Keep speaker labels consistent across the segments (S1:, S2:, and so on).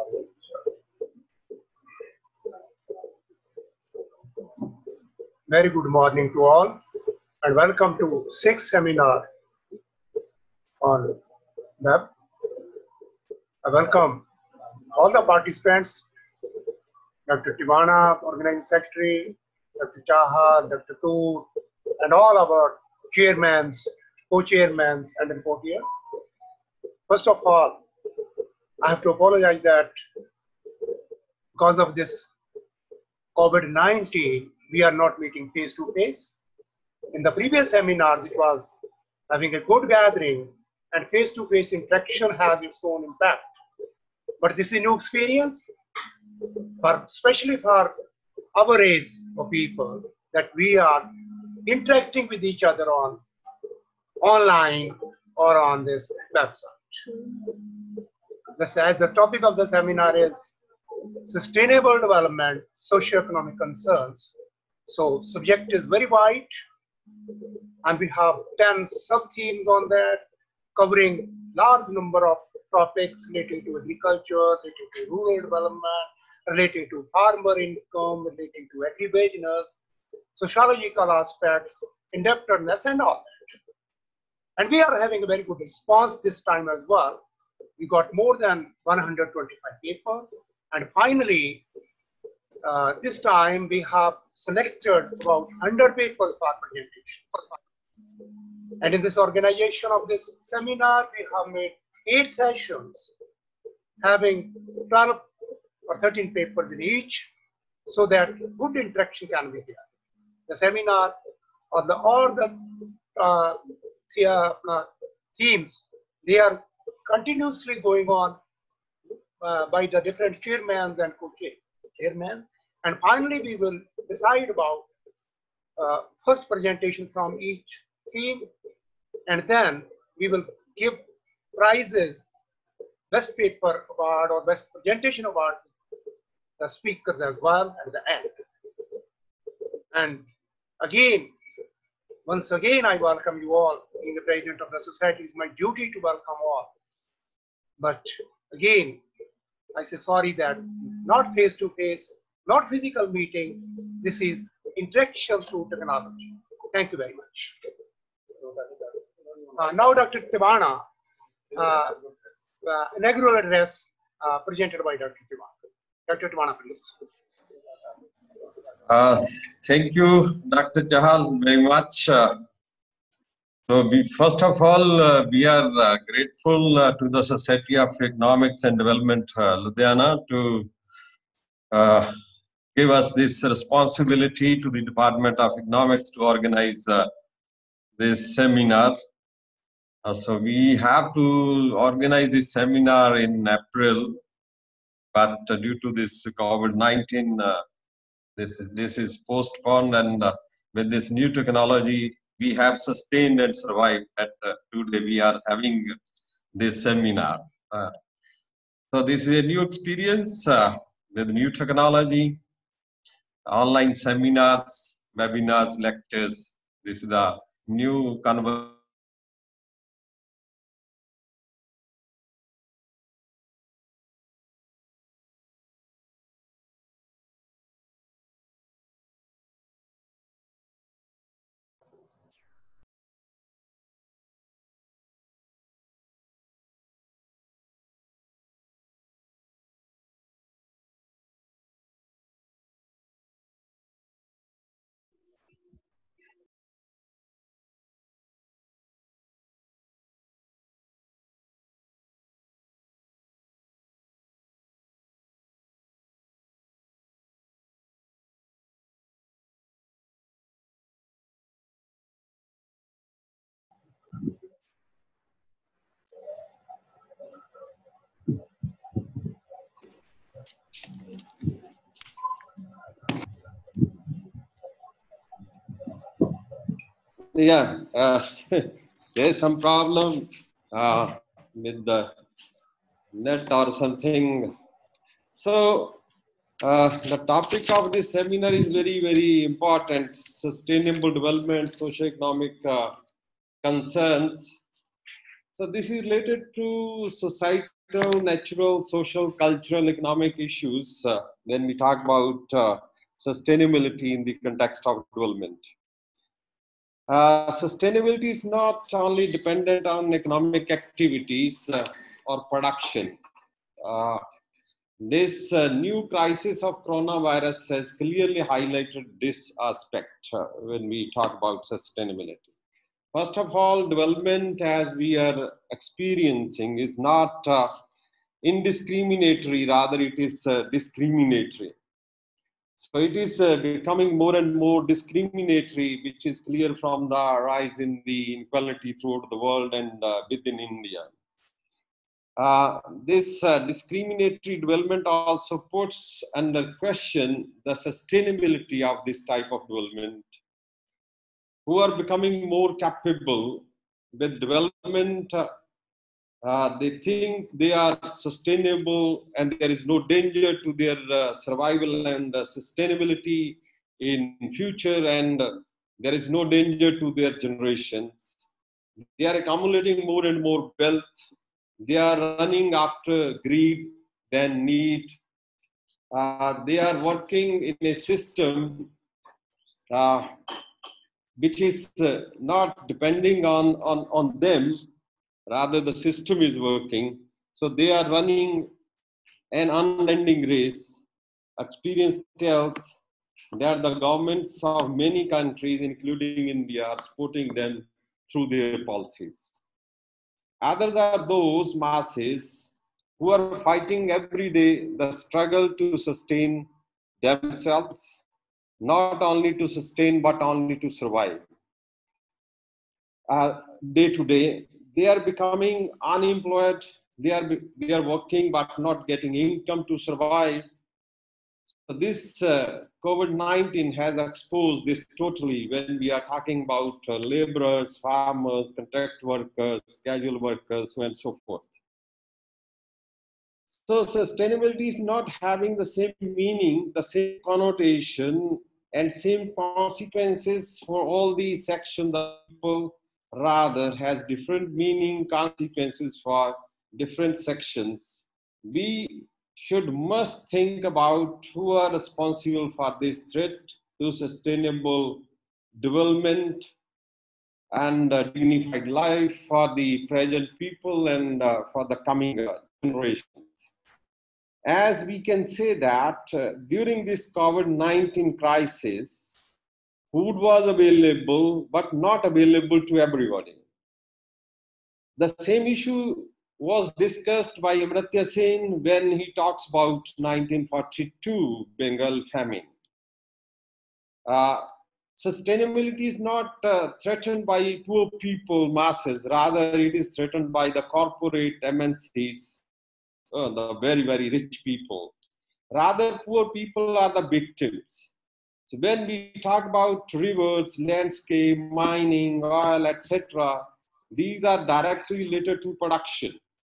S1: Very good morning to all, and welcome to 6th seminar on web. I welcome all the participants, Dr. Tivana, Organizing Secretary, Dr. Chaha, Dr. Toor, and all our chairmans, co-chairmans, and reporters. First of all, I have to apologize that because of this COVID-19, we are not meeting face-to-face. In the previous seminars, it was having a good gathering, and face-to-face interaction has its own impact. But this is a new experience, especially for our age of people, that we are interacting with each other on online or on this website. As the topic of the seminar is sustainable development, socio-economic concerns. So subject is very wide, and we have 10 sub-themes on that, covering large number of topics relating to agriculture, relating to rural development, relating to farmer income, relating to agribusiness, sociological aspects, indebtedness, and all that. And we are having a very good response this time as well. We got more than 125 papers. And finally, this time we have selected about 100 papers for presentations. And in this organization of this seminar, we have made 8 sessions, having 12 or 13 papers in each, so that good interaction can be here. The seminar or all the themes, they are continuously going on by the different chairmen and co-chairmen. And finally, we will decide about first presentation from each theme, and then we will give prizes, best paper award or best presentation award, the speakers as well at the end. And again, once again, I welcome you all. Being the president of the society, it's my duty to welcome all. But again, I say sorry that not face-to-face, not physical meeting. This is interaction through technology. Thank you very much. Now, Dr. Tivana, inaugural address presented by Dr. Tivana. Dr. Tivana, please.
S2: Thank you, Dr. Chahal, very much. First of all, we are grateful to the Society of Economics and Development, Ludhiana, to give us this responsibility to the Department of Economics to organize this seminar. So we have to organize this seminar in April, but due to this COVID-19, this is postponed, and with this new technology, we have sustained and survived. That today we are having this seminar. So this is a new experience with new technology, online seminars, webinars, lectures. This is the new conversation. Yeah, there's some problem with the net or something. So the topic of this seminar is very, very important: sustainable development, socio-economic concerns. So this is related to society environmental, natural, social, cultural, economic issues when we talk about sustainability in the context of development. Sustainability is not only dependent on economic activities or production. This new crisis of coronavirus has clearly highlighted this aspect when we talk about sustainability. First of all, development as we are experiencing is not indiscriminatory, rather it is discriminatory. So it is becoming more and more discriminatory, which is clear from the rise in the inequality throughout the world and within India. This discriminatory development also puts under question the sustainability of this type of development. Who are becoming more capable with development, they think they are sustainable and there is no danger to their survival and sustainability in future, and there is no danger to their generations. They are accumulating more and more wealth. They are running after greed than need. They are working in a system which is not depending on them, rather the system is working. So they are running an unending race. Experience tells that the governments of many countries, including India, are supporting them through their policies. Others are those masses who are fighting every day the struggle to sustain themselves, not only to sustain, but only to survive. Day to day, they are becoming unemployed. They are working but not getting income to survive. So this COVID-19 has exposed this totally when we are talking about laborers, farmers, contract workers, casual workers, and so forth. So sustainability is not having the same meaning, the same connotation, and same consequences for all these sections of people. Rather has different meaning, consequences for different sections. We must think about who are responsible for this threat to sustainable development and dignified life for the present people and for the coming generations. As we can say that during this COVID-19 crisis, food was available, but not available to everybody. The same issue was discussed by Amartya Sen when he talks about 1942 Bengal famine. Sustainability is not threatened by poor people masses, rather it is threatened by the corporate MNCs, the very, very rich people. Rather, poor people are the victims. So when we talk about rivers, landscape, mining, oil, etc., these are directly related to production.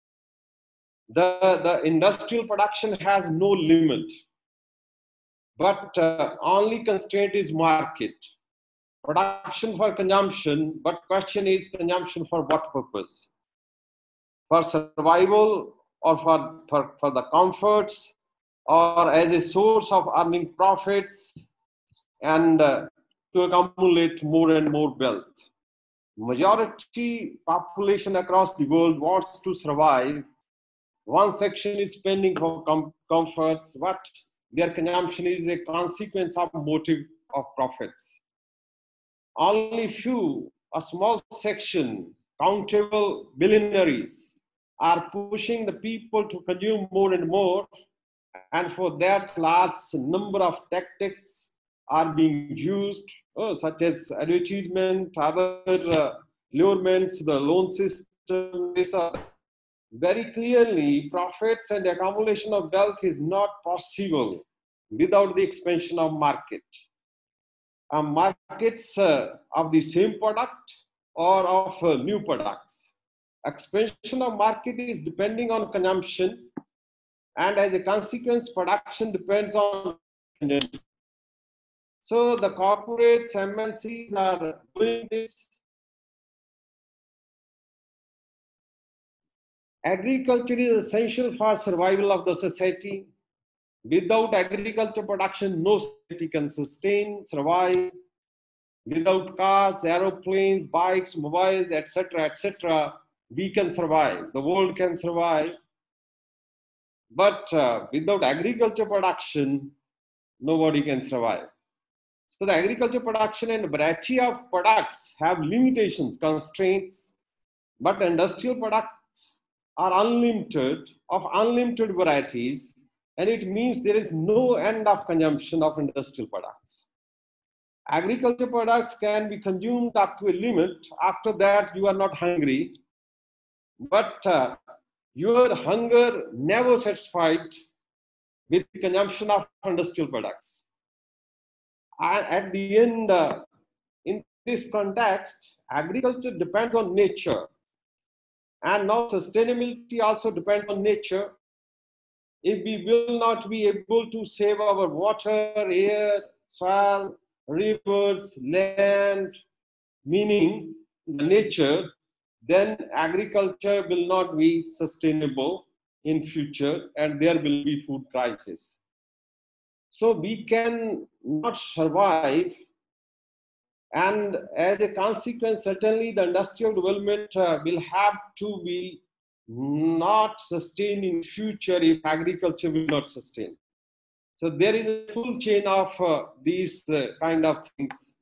S2: The industrial production has no limit, but only constraint is market. Production for consumption, but question is consumption for what purpose? For survival or for the comforts, or as a source of earning profits and to accumulate more and more wealth. Majority population across the world wants to survive. One section is spending for comforts, but their consumption is a consequence of motive of profits. Only few, a small section, countable billionaires, are pushing the people to consume more and more, and for that large number of tactics are being used, such as advertisement, other lurements, the loan system. These are very clearly profits and accumulation of wealth is not possible without the expansion of market. Markets of the same product or of new products. Expansion of market is depending on consumption, and as a consequence, production depends on consumption. So the corporates, MNCs are doing this,
S3: Agriculture is essential for survival of the society. Without agriculture production, no society can sustain, survive. Without cars, aeroplanes, bikes, mobiles, etc., we can survive. The world can survive. But without agriculture production, nobody can survive. So the agriculture production and variety of products have limitations, constraints, but industrial products are unlimited, of unlimited varieties, and it means there is no end of consumption of industrial products. Agriculture products can be consumed up to a limit. After that, you are not hungry, but your hunger never satisfied with the consumption of industrial products. At the end, in this context, agriculture depends on nature, and now sustainability also depends on nature. If we will not be able to save our water, air, soil, rivers, land, meaning the nature, then agriculture will not be sustainable in future, and there will be food crisis. So we can not survive, and as a consequence, certainly the industrial development will have to be not sustained in future if agriculture will not sustain. So there is a full chain of these kind of things.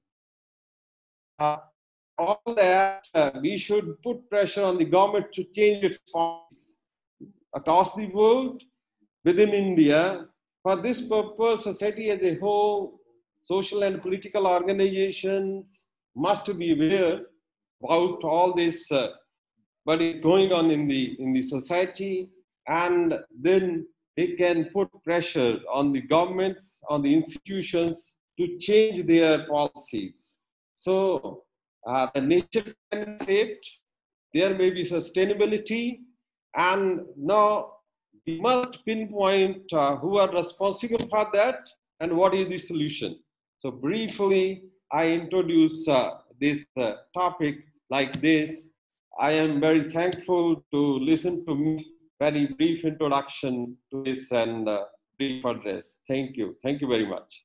S3: All that we should put pressure on the government to change its policies across the world, within India. For this purpose, society as a whole, social and political organizations must be aware about all this what is going on in the society, and then they can put pressure on the governments, on the institutions to change their policies. So the nature can be saved, there may be sustainability, and now we must pinpoint who are responsible for that and what is the solution. So briefly, I introduce this topic like this. I am very thankful to listen to me, very brief introduction to this and brief address. Thank you. Thank you very much.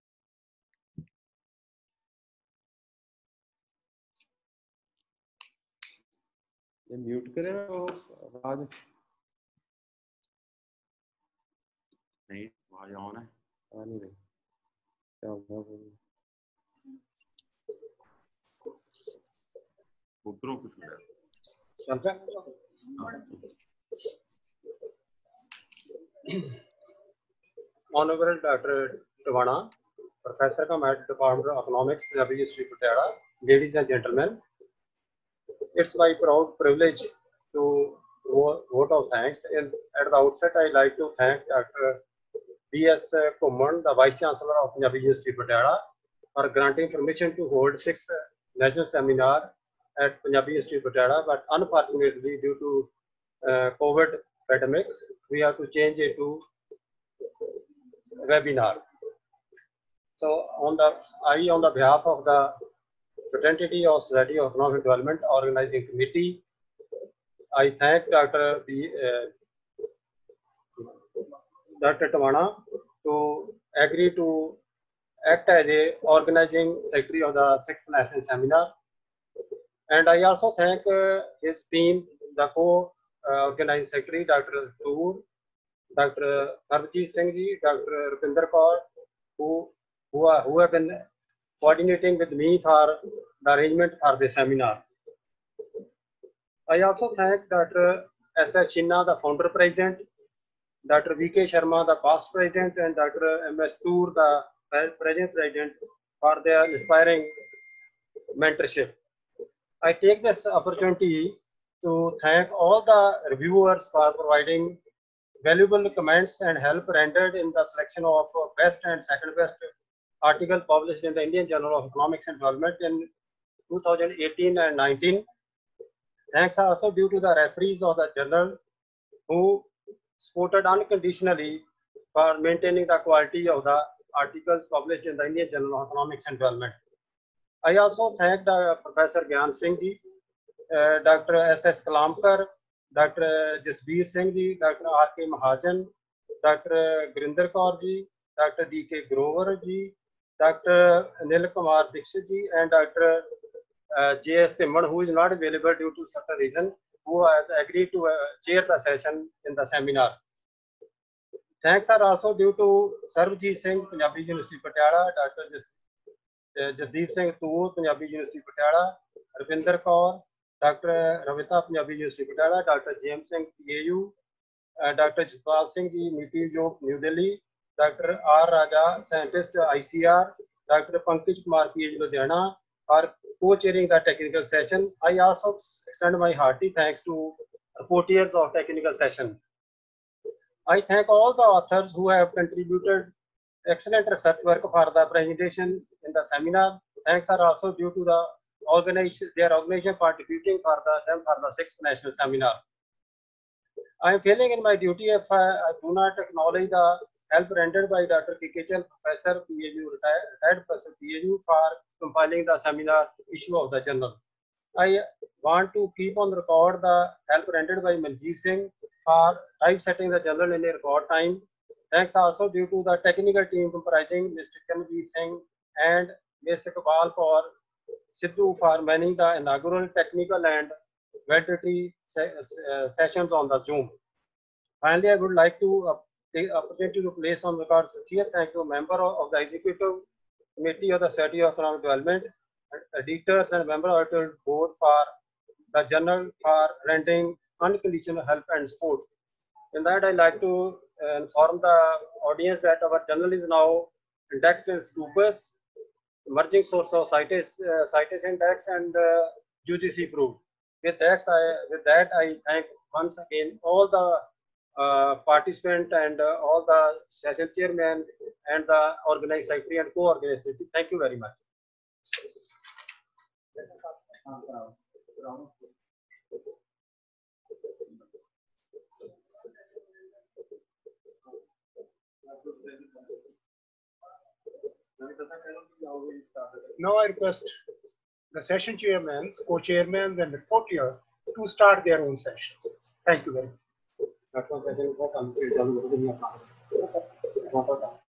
S3: Mute करें आवाज
S4: नहीं आवाज on है
S3: आ नहीं रही क्या होगा
S4: उधरों कुछ हो रहा
S1: Honorable Dr. Tawana, Professor at Department of Economics, Punjabi University Patiala, ladies and gentlemen, it's my proud privilege to vote of thanks. And at the outset, I'd like to thank Dr. B.S. Kumman, the Vice Chancellor of Punjabi University Patiala, for granting permission to hold 6th national seminar at Punjabi University Patiala. But unfortunately, due to COVID pandemic, we have to change it to webinar. So on the behalf of the fraternity of Society of Economic Development Organizing Committee, I thank Dr. Tawana to agree to act as a organizing secretary of the 6th National Seminar. And I also thank his team, the co-organizing secretary, Dr. Toor, Dr. Sarbjit Singh ji, Dr. Rupinder Kaur, who have been coordinating with me for the arrangement for the seminar. I also thank Dr. S.S. Chinna, the founder president, Dr. V.K. Sharma, the past president, and Dr. M.S. Toor, the present president, for their inspiring mentorship. I take this opportunity to thank all the reviewers for providing valuable comments and help rendered in the selection of best and second best article published in the Indian Journal of Economics and Development in 2018 and 19. Thanks also due to the referees of the journal who supported unconditionally for maintaining the quality of the articles published in the Indian Journal of Economics and Development. I also thank Professor Gyan Singh ji, Dr. S.S. Kalamkar,
S5: Dr. Jasbir Singh ji, Dr. R.K. Mahajan, Dr. Gurinder Kaur ji, Dr. D.K. Grover ji, Dr. Anil Kumar Dixit ji, and Dr. J.S. Timman, who is not available due to certain reason, who has agreed to chair the session in the seminar. Thanks are also due to Sarvjit Singh, Punjabi University Patiala, Dr. Jasdeep Singh Toor, Punjabi University Patiala, Ravinder Kaur, Dr. Ravita, Punjabi University Patiala, Dr. James Singh, PAU, Dr. Jitpal Singh ji, Niti Ayog, New Delhi, Dr. R. Raja, scientist, ICR, Dr. Pankaj Kumar, PhD, Ludhiana, are co-chairing the technical session. I also extend my hearty thanks to portiers of technical session. I thank all the authors who have contributed excellent research work for the presentation in the seminar. Thanks are also due to the their organization contributing for the 6th national seminar. I am feeling in my duty if I do not acknowledge the help rendered by Dr. K.K. Professor PAU, retired Professor PAU, for compiling the seminar issue of the journal. I want to keep on record the help rendered by Manjeet Singh for typesetting the journal in a record time. Thanks also due to the technical team comprising Mr. Kanveer Singh and Mr. Iqbal for Sidhu for manning the inaugural technical and validity sessions on the Zoom. Finally, I would like to take the opportunity to place on record sincere thank you member of the Executive Committee of the Society of Economic Development, editors and member of the board for the journal for rendering unconditional help and support. In that, I like to inform the audience that our journal is now indexed in Scopus, emerging source of citation index, and UGC approved. With that, I thank once again all the participants and all the session chairman and the organizing secretary and co-organizer. Thank you very much.
S1: Now I request the session chairmen, co-chairmen, and the co-chair to start their own sessions. Thank you very much.